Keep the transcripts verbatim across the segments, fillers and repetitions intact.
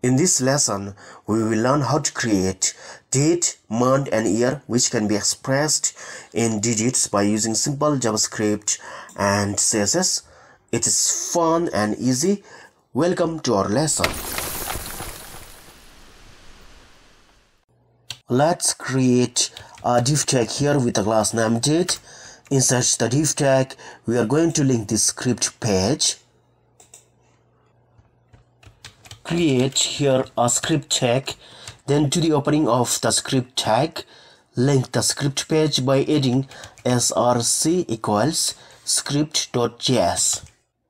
In this lesson, we will learn how to create date, month and year which can be expressed in digits by using simple JavaScript and C S S. It is fun and easy. Welcome to our lesson. Let's create a div tag here with a class name date. Inside the div tag, we are going to link this script page. Create here a script tag, then to the opening of the script tag, link the script page by adding src equals script.js.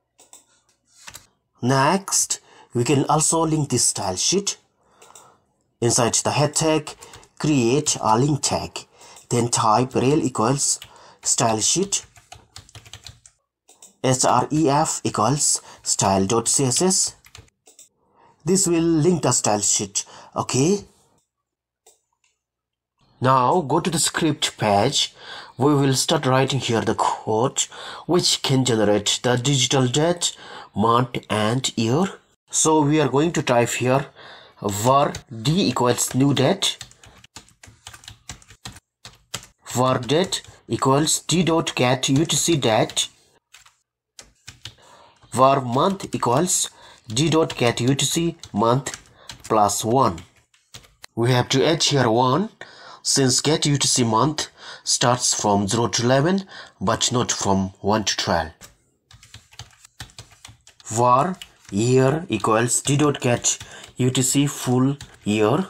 Next, we can also link this style sheet. Inside the head tag, create a link tag, then type rel equals style sheet, href equals style.css. This will link the style sheet. Okay. Now go to the script page. We will start writing here the code which can generate the digital date, month and year. So we are going to type here var d equals new date, var date equals d dot get utc date, var month equals d dot get utc month plus one. We have to add here one since get utc month starts from zero to eleven but not from one to twelve. Var year equals d dot get utc full year.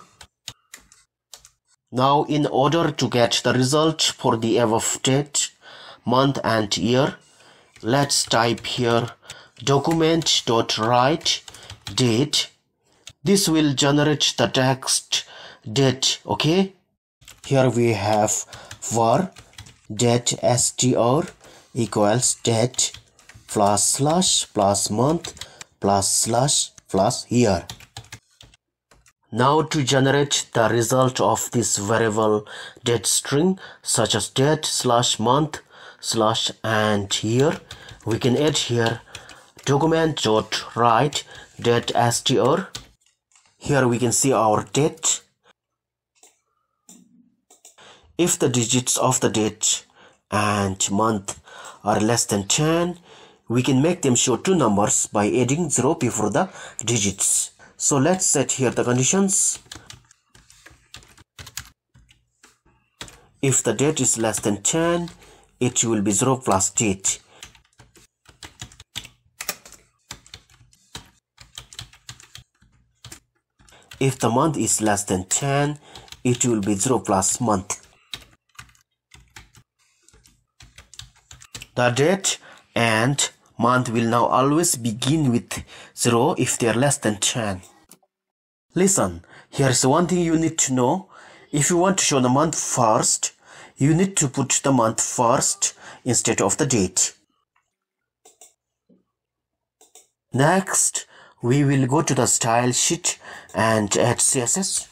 Now in order to get the result for the above date, month and year, let's type here document.write date. This will generate the text date. Okay, here we have var date str equals date plus slash plus month plus slash plus year. Now to generate the result of this variable date string such as date slash month slash and year, we can add here document.write date str. Here we can see our date. If the digits of the date and month are less than ten, we can make them show two numbers by adding zero before the digits. So let's set here the conditions. If the date is less than ten, it will be zero plus date. If the month is less than ten, it will be zero plus month. The date and month will now always begin with zero if they are less than ten. Listen, here is one thing you need to know. If you want to show the month first, you need to put the month first instead of the date. Next, we will go to the style sheet and add C S S.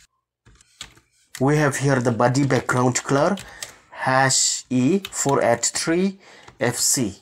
We have here the body background color hash e four eight three F C.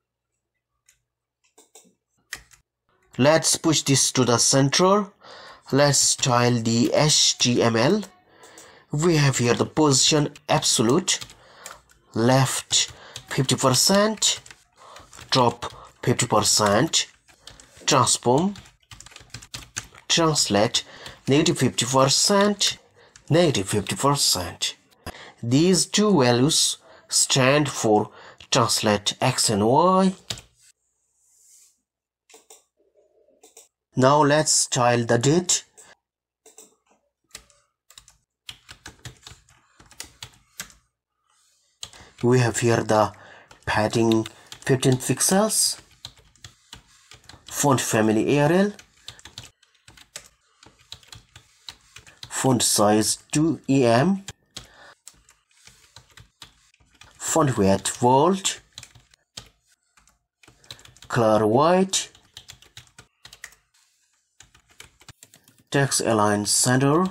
Let's push this to the center. Let's style the H T M L. We have here the position absolute, left fifty percent, top fifty percent, transform, translate negative fifty percent, negative fifty percent. These two values stand for translate X and Y. Now let's style the date. We have here the padding fifteen pixels, font family Arial, font size two E M, font weight bold, color white, text align center,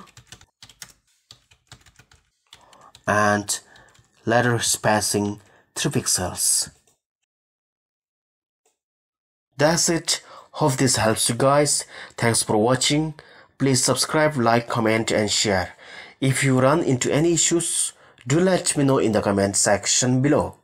and letter spacing three pixels. That's it. Hope this helps you guys. Thanks for watching. Please subscribe, like, comment and share. If you run into any issues, do let me know in the comment section below.